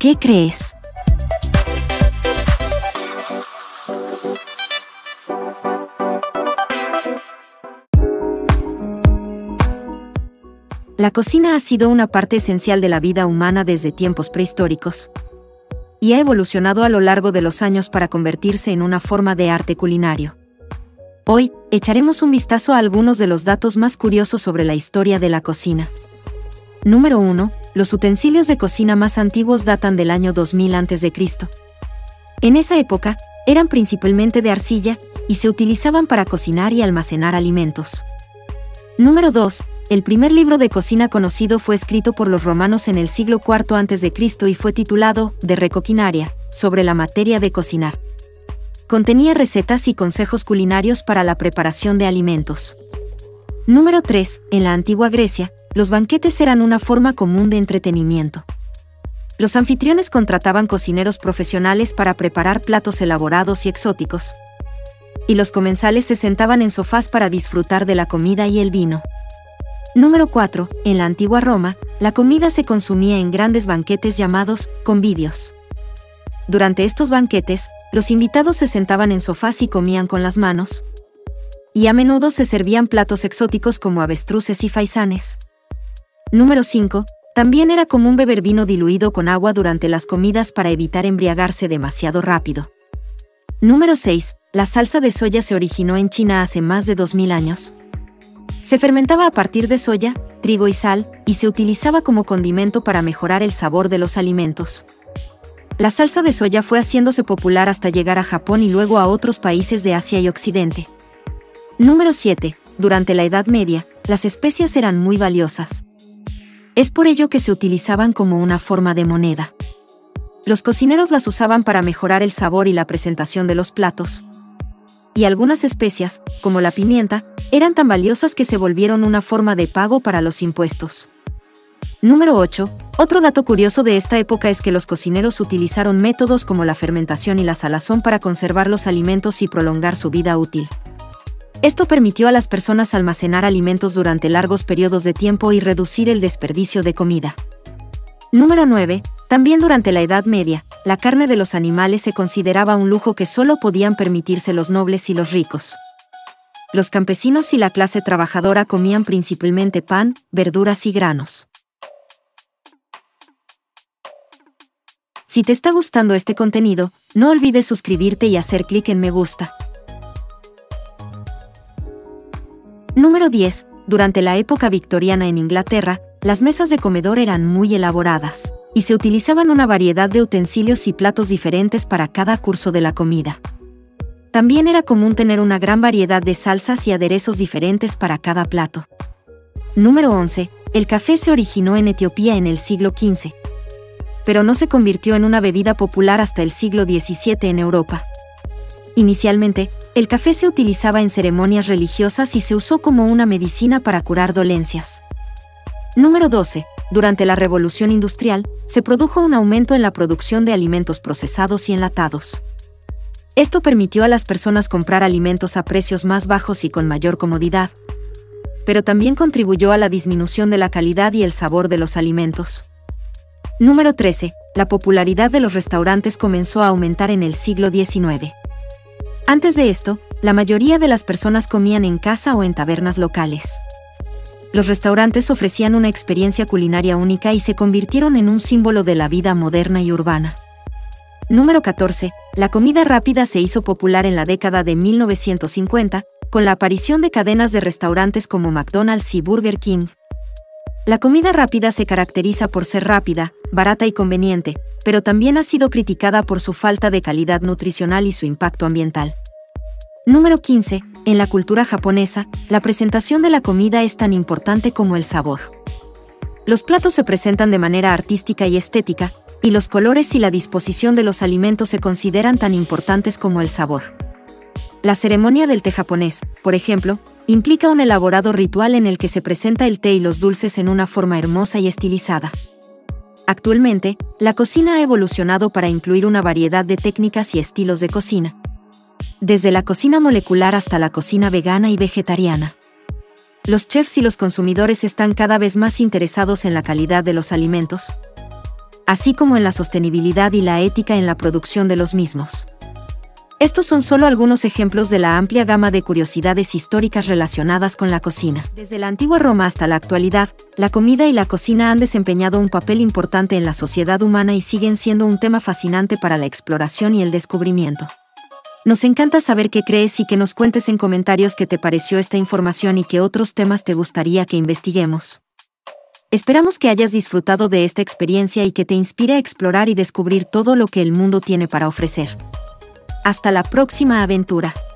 ¿Qué crees? La cocina ha sido una parte esencial de la vida humana desde tiempos prehistóricos y ha evolucionado a lo largo de los años para convertirse en una forma de arte culinario. Hoy, echaremos un vistazo a algunos de los datos más curiosos sobre la historia de la cocina. Número 1. Los utensilios de cocina más antiguos datan del año 2000 a.C. En esa época, eran principalmente de arcilla y se utilizaban para cocinar y almacenar alimentos. Número 2. El primer libro de cocina conocido fue escrito por los romanos en el siglo IV a.C. y fue titulado De Re Coquinaria, sobre la materia de cocinar. Contenía recetas y consejos culinarios para la preparación de alimentos. Número 3. En la antigua Grecia, los banquetes eran una forma común de entretenimiento. Los anfitriones contrataban cocineros profesionales para preparar platos elaborados y exóticos, y los comensales se sentaban en sofás para disfrutar de la comida y el vino. Número 4. En la antigua Roma, la comida se consumía en grandes banquetes llamados convivios. Durante estos banquetes, los invitados se sentaban en sofás y comían con las manos, y a menudo se servían platos exóticos como avestruces y faisanes. Número 5. También era común beber vino diluido con agua durante las comidas para evitar embriagarse demasiado rápido. Número 6. La salsa de soya se originó en China hace más de 2000 años. Se fermentaba a partir de soya, trigo y sal, y se utilizaba como condimento para mejorar el sabor de los alimentos. La salsa de soya fue haciéndose popular hasta llegar a Japón y luego a otros países de Asia y Occidente. Número 7. Durante la Edad Media, las especias eran muy valiosas. Es por ello que se utilizaban como una forma de moneda. Los cocineros las usaban para mejorar el sabor y la presentación de los platos. Y algunas especias, como la pimienta, eran tan valiosas que se volvieron una forma de pago para los impuestos. Número 8. Otro dato curioso de esta época es que los cocineros utilizaron métodos como la fermentación y la salazón para conservar los alimentos y prolongar su vida útil. Esto permitió a las personas almacenar alimentos durante largos periodos de tiempo y reducir el desperdicio de comida. Número 9. También durante la Edad Media, la carne de los animales se consideraba un lujo que solo podían permitirse los nobles y los ricos. Los campesinos y la clase trabajadora comían principalmente pan, verduras y granos. Si te está gustando este contenido, no olvides suscribirte y hacer clic en me gusta. Número 10. Durante la época victoriana en Inglaterra, las mesas de comedor eran muy elaboradas, y se utilizaban una variedad de utensilios y platos diferentes para cada curso de la comida. También era común tener una gran variedad de salsas y aderezos diferentes para cada plato. Número 11. El café se originó en Etiopía en el siglo XV, pero no se convirtió en una bebida popular hasta el siglo XVII en Europa. Inicialmente, el café se utilizaba en ceremonias religiosas y se usó como una medicina para curar dolencias. Número 12. Durante la Revolución Industrial, se produjo un aumento en la producción de alimentos procesados y enlatados. Esto permitió a las personas comprar alimentos a precios más bajos y con mayor comodidad, pero también contribuyó a la disminución de la calidad y el sabor de los alimentos. Número 13. La popularidad de los restaurantes comenzó a aumentar en el siglo XIX. Antes de esto, la mayoría de las personas comían en casa o en tabernas locales. Los restaurantes ofrecían una experiencia culinaria única y se convirtieron en un símbolo de la vida moderna y urbana. Número 14. La comida rápida se hizo popular en la década de 1950, con la aparición de cadenas de restaurantes como McDonald's y Burger King. La comida rápida se caracteriza por ser rápida, barata y conveniente, pero también ha sido criticada por su falta de calidad nutricional y su impacto ambiental. Número 15. En la cultura japonesa, la presentación de la comida es tan importante como el sabor. Los platos se presentan de manera artística y estética, y los colores y la disposición de los alimentos se consideran tan importantes como el sabor. La ceremonia del té japonés, por ejemplo, implica un elaborado ritual en el que se presenta el té y los dulces en una forma hermosa y estilizada. Actualmente, la cocina ha evolucionado para incluir una variedad de técnicas y estilos de cocina, desde la cocina molecular hasta la cocina vegana y vegetariana. Los chefs y los consumidores están cada vez más interesados en la calidad de los alimentos, así como en la sostenibilidad y la ética en la producción de los mismos. Estos son solo algunos ejemplos de la amplia gama de curiosidades históricas relacionadas con la cocina. Desde la antigua Roma hasta la actualidad, la comida y la cocina han desempeñado un papel importante en la sociedad humana y siguen siendo un tema fascinante para la exploración y el descubrimiento. Nos encanta saber qué crees y que nos cuentes en comentarios qué te pareció esta información y qué otros temas te gustaría que investiguemos. Esperamos que hayas disfrutado de esta experiencia y que te inspire a explorar y descubrir todo lo que el mundo tiene para ofrecer. Hasta la próxima aventura.